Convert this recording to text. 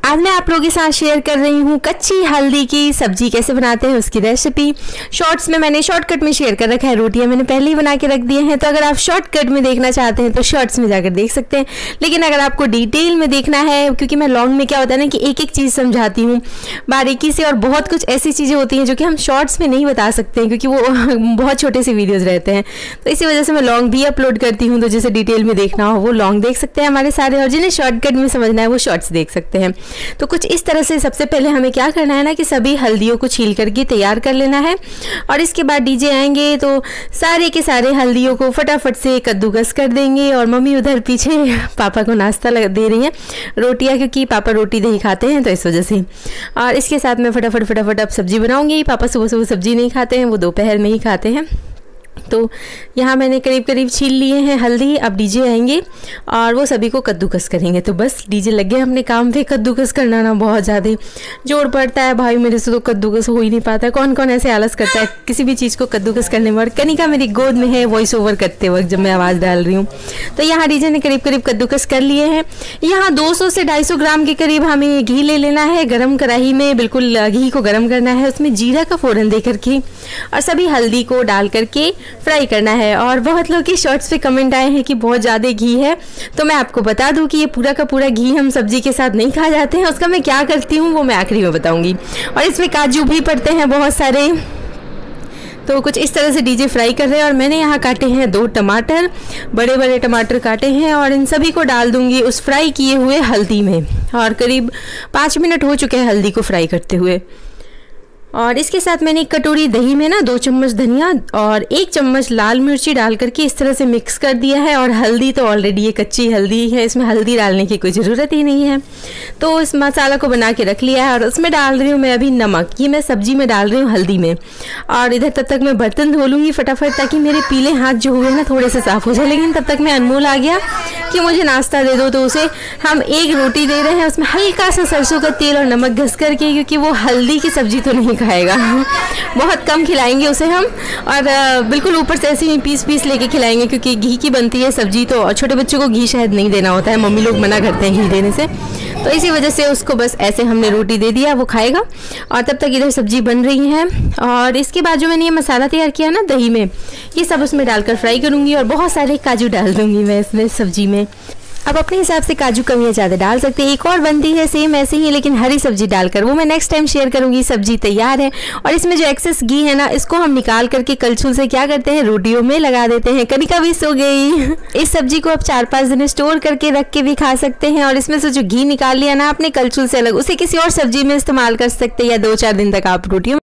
आज मैं आप लोगों के साथ शेयर कर रही हूँ कच्ची हल्दी की सब्जी कैसे बनाते हैं उसकी रेसिपी। शॉर्ट्स में मैंने शॉर्टकट में शेयर कर रखा है, रोटियां मैंने पहले ही बना के रख दी हैं, तो अगर आप शॉर्टकट में देखना चाहते हैं तो शॉर्ट्स में जाकर देख सकते हैं। लेकिन अगर आपको डिटेल में देखना है, क्योंकि मैं लॉन्ग में क्या होता है ना कि एक एक चीज़ समझाती हूँ बारीकी से, और बहुत कुछ ऐसी चीज़ें होती हैं जो कि हम शॉर्ट्स में नहीं बता सकते हैं क्योंकि वो बहुत छोटे से वीडियोज़ रहते हैं। तो इसी वजह से मैं लॉन्ग भी अपलोड करती हूँ, तो जिसे डिटेल में देखना हो वो लॉन्ग देख सकते हैं हमारे सारे, और जिन्हें शॉर्टकट में समझना है वो शॉर्ट्स देख सकते हैं। तो कुछ इस तरह से सबसे पहले हमें क्या करना है ना कि सभी हल्दियों को छील करके तैयार कर लेना है, और इसके बाद डीजे आएंगे तो सारे के सारे हल्दियों को फटाफट से कद्दूकस कर देंगे। और मम्मी उधर पीछे पापा को नाश्ता दे रही हैं, रोटियां, क्योंकि पापा रोटी दही खाते हैं तो इस वजह से। और इसके साथ मैं फटाफट अब सब्जी बनाऊंगी। पापा सुबह सुबह सब्जी नहीं खाते हैं, वो दोपहर में ही खाते हैं। तो यहाँ मैंने करीब छील लिए हैं हल्दी। अब डीजे आएंगे और वो सभी को कद्दूकस करेंगे। तो बस डीजे लग गए अपने काम पे। कद्दूकस करना ना बहुत ज़्यादा जोर पड़ता है भाई, मेरे से तो कद्दूकस हो ही नहीं पाता। कौन कौन ऐसे आलस करता है किसी भी चीज़ को कद्दूकस करने में। और कनिका मेरी गोद में है वॉइस ओवर करते वक्त जब मैं आवाज़ डाल रही हूँ। तो यहाँ डीजे ने करीब कद्दूकस कर लिए हैं। यहाँ 200 से 250 ग्राम के करीब हमें घी ले लेना है। गरम कढ़ाई में बिल्कुल घी को गर्म करना है, उसमें जीरा का फ़ोरन दे करके और सभी हल्दी को डाल करके फ्राई करना है। और बहुत लोग के शॉर्ट्स पे कमेंट आए हैं कि बहुत ज़्यादा घी है, तो मैं आपको बता दूं कि ये पूरा का पूरा घी हम सब्जी के साथ नहीं खा जाते हैं। उसका मैं क्या करती हूँ वो मैं आखिरी में बताऊंगी। और इसमें काजू भी पड़ते हैं बहुत सारे। तो कुछ इस तरह से डीजे फ्राई कर रहे हैं। और मैंने यहाँ काटे हैं 2 टमाटर, बड़े टमाटर काटे हैं, और इन सभी को डाल दूंगी उस फ्राई किए हुए हल्दी में। और करीब 5 मिनट हो चुके हैं हल्दी को फ्राई करते हुए। और इसके साथ मैंने एक कटोरी दही में ना 2 चम्मच धनिया और 1 चम्मच लाल मिर्ची डाल करके इस तरह से मिक्स कर दिया है। और हल्दी तो ऑलरेडी ये कच्ची हल्दी है, इसमें हल्दी डालने की कोई ज़रूरत ही नहीं है। तो इस मसाला को बना के रख लिया है। और उसमें डाल रही हूँ मैं अभी नमक, ये मैं सब्जी में डाल रही हूँ हल्दी में। और इधर तब तक मैं बर्तन धो लूँगी फटाफट, ताकि मेरे पीले हाथ जो हुए ना थोड़े से साफ़ हो जाए। लेकिन तब तक मैं अनमोल आ गया कि मुझे नाश्ता दे दो, तो उसे हम एक रोटी दे रहे हैं, उसमें हल्का सा सरसों का तेल और नमक घस करके, क्योंकि वो हल्दी की सब्जी तो नहीं खाएगा, बहुत कम खिलाएंगे उसे हम। और बिल्कुल ऊपर से ऐसे ही पीस लेके खिलाएंगे, क्योंकि घी की बनती है सब्जी। तो और छोटे बच्चों को घी शायद नहीं देना होता है, मम्मी लोग मना करते हैं घी देने से, तो इसी वजह से उसको बस ऐसे हमने रोटी दे दिया, वो खाएगा। और तब तक इधर सब्जी बन रही है। और इसके बाद जो मैंने ये मसाला तैयार किया ना दही में, ये सब उसमें डालकर फ्राई करूँगी। और बहुत सारे काजू डाल दूँगी मैं इसमें सब्जी में। अब अपने हिसाब से काजू कम या ज़्यादा डाल सकते हैं। एक और बनती है सेम ऐसे ही, लेकिन हरी सब्जी डालकर, वो मैं नेक्स्ट टाइम शेयर करूंगी। सब्जी तैयार है। और इसमें जो एक्सेस घी है ना, इसको हम निकाल करके कलछुल से क्या करते हैं, रोटियों में लगा देते हैं। कनिका भी सो गई। इस सब्जी को आप 4-5 दिन स्टोर करके रख के भी खा सकते हैं। और इसमें से जो घी निकाल लिया ना आपने कलछुल से अलग, उसे किसी और सब्जी में इस्तेमाल कर सकते हैं, या 2-4 दिन तक आप रोटियों